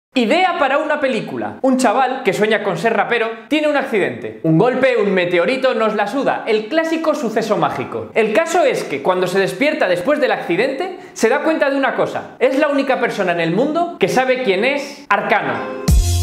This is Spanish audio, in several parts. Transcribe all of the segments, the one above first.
Idea para una película. Un chaval que sueña con ser rapero tiene un accidente. Un golpe, un meteorito, nos la suda. El clásico suceso mágico. El caso es que cuando se despierta después del accidente, se da cuenta de una cosa. Es la única persona en el mundo que sabe quién es Arcano.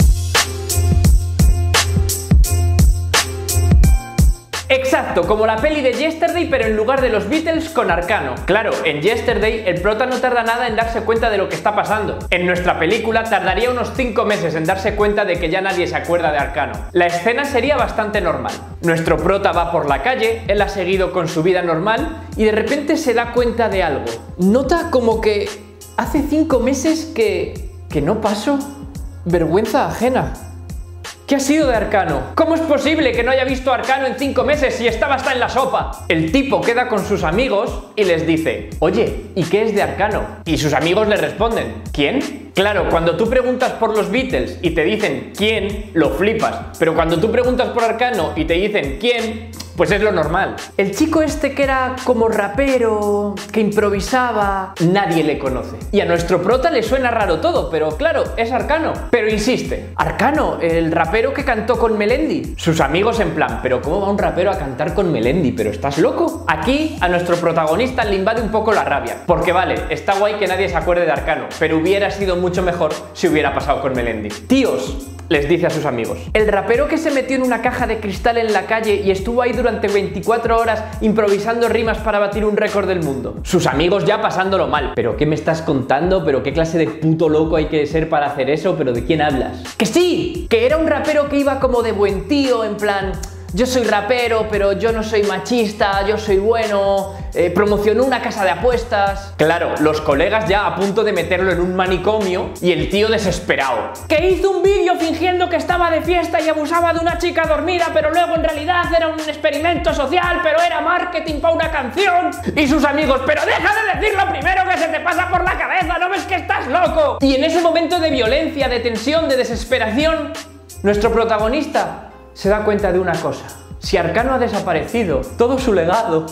Exacto, como la peli de Yesterday, pero en lugar de los Beatles con Arcano. Claro, en Yesterday el prota no tarda nada en darse cuenta de lo que está pasando. En nuestra película tardaría unos 5 meses en darse cuenta de que ya nadie se acuerda de Arcano. La escena sería bastante normal. Nuestro prota va por la calle, él ha seguido con su vida normal y de repente se da cuenta de algo. Nota como que hace 5 meses que no pasó vergüenza ajena. ¿Qué ha sido de Arcano? ¿Cómo es posible que no haya visto a Arcano en 5 meses si estaba hasta en la sopa? El tipo queda con sus amigos y les dice: oye, ¿y qué es de Arcano? Y sus amigos le responden: ¿quién? Claro, cuando tú preguntas por los Beatles y te dicen ¿quién?, lo flipas. Pero cuando tú preguntas por Arcano y te dicen ¿quién?, pues es lo normal. El chico este que era como rapero, que improvisaba, nadie le conoce. Y a nuestro prota le suena raro todo, pero claro, es Arcano. Pero insiste: Arcano, el rapero que cantó con Melendi. Sus amigos en plan: ¿pero cómo va un rapero a cantar con Melendi? ¿Pero estás loco? Aquí a nuestro protagonista le invade un poco la rabia. Porque vale, está guay que nadie se acuerde de Arcano, pero hubiera sido mucho mejor si hubiera pasado con Melendi. Tíos, les dice a sus amigos, el rapero que se metió en una caja de cristal en la calle y estuvo ahí durante 24 horas improvisando rimas para batir un récord del mundo. Sus amigos ya pasándolo mal. ¿Pero qué me estás contando? ¿Pero qué clase de puto loco hay que ser para hacer eso? ¿Pero de quién hablas? ¡Que sí! Que era un rapero que iba como de buen tío, en plan: yo soy rapero, pero yo no soy machista, yo soy bueno, promocionó una casa de apuestas. Claro, los colegas ya a punto de meterlo en un manicomio y el tío desesperado, que hizo un vídeo fingiendo que estaba de fiesta y abusaba de una chica dormida, pero luego en realidad era un experimento social, pero era marketing para una canción. Y sus amigos: pero deja de decir lo primero que se te pasa por la cabeza, ¿no ves que estás loco? Y en ese momento de violencia, de tensión, de desesperación, nuestro protagonista se da cuenta de una cosa. Si Arcano ha desaparecido, todo su legado...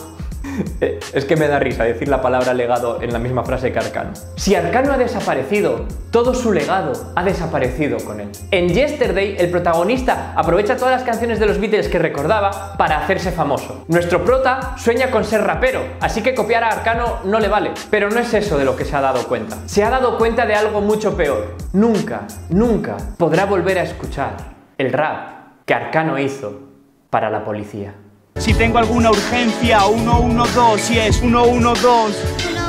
Es que me da risa decir la palabra legado en la misma frase que Arcano. Si Arcano ha desaparecido, todo su legado ha desaparecido con él. En Yesterday, el protagonista aprovecha todas las canciones de los Beatles que recordaba para hacerse famoso. Nuestro prota sueña con ser rapero, así que copiar a Arcano no le vale. Pero no es eso de lo que se ha dado cuenta. Se ha dado cuenta de algo mucho peor. Nunca, nunca podrá volver a escuchar el rap que Arcano hizo para la policía. Si tengo alguna urgencia, 112, si es 112.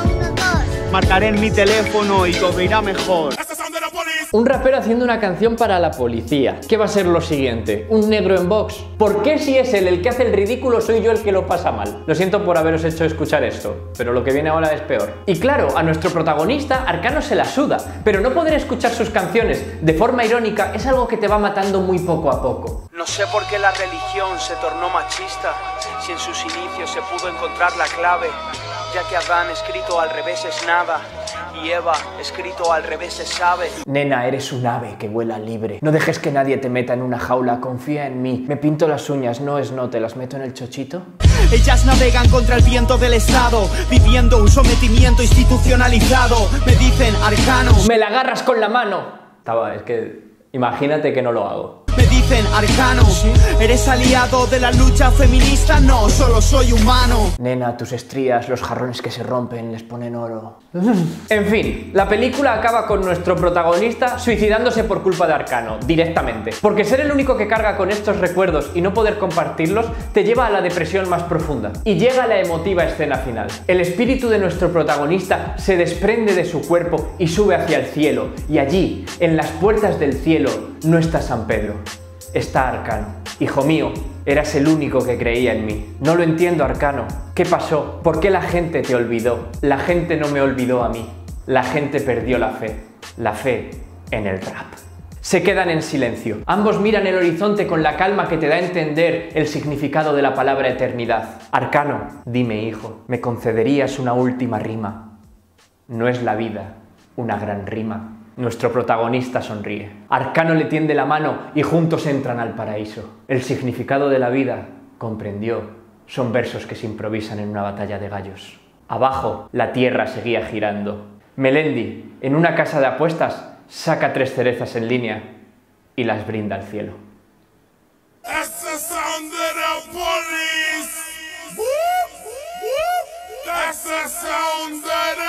Marcaré en mi teléfono y todo irá mejor. Un rapero haciendo una canción para la policía. ¿Qué va a ser lo siguiente? ¿Un negro en Vox? ¿Por qué si es él el que hace el ridículo soy yo el que lo pasa mal? Lo siento por haberos hecho escuchar esto, pero lo que viene ahora es peor. Y claro, a nuestro protagonista Arcano se la suda, pero no poder escuchar sus canciones de forma irónica es algo que te va matando muy poco a poco. No sé por qué la religión se tornó machista, si en sus inicios se pudo encontrar la clave, ya que Adán escrito al revés es nada y Eva escrito al revés es ave. Nena, eres un ave que vuela libre. No dejes que nadie te meta en una jaula, confía en mí. Me pinto las uñas, no, te las meto en el chochito. Ellas navegan contra el viento del Estado, viviendo un sometimiento institucionalizado. Me dicen Arcano. Me la agarras con la mano. Es que imagínate que no lo hago. Me dicen Arcano, ¿eres aliado de la lucha feminista? No, solo soy humano. Nena, tus estrías, los jarrones que se rompen, les ponen oro. En fin, la película acaba con nuestro protagonista suicidándose por culpa de Arcano, directamente. Porque ser el único que carga con estos recuerdos y no poder compartirlos te lleva a la depresión más profunda. Y llega la emotiva escena final. El espíritu de nuestro protagonista se desprende de su cuerpo y sube hacia el cielo. Y allí, en las puertas del cielo, no está San Pedro. Está Arcano. Hijo mío, eras el único que creía en mí. No lo entiendo, Arcano. ¿Qué pasó? ¿Por qué la gente te olvidó? La gente no me olvidó a mí. La gente perdió la fe en el rap. Se quedan en silencio. Ambos miran el horizonte con la calma que te da a entender el significado de la palabra eternidad. Arcano, dime, hijo, ¿me concederías una última rima? ¿No es la vida una gran rima? Nuestro protagonista sonríe. Arcano le tiende la mano y juntos entran al paraíso. El significado de la vida, comprendió, son versos que se improvisan en una batalla de gallos. Abajo, la tierra seguía girando. Melendi, en una casa de apuestas, saca 3 cerezas en línea y las brinda al cielo. That's the sound of the police. Whoop, whoop. That's the sound of the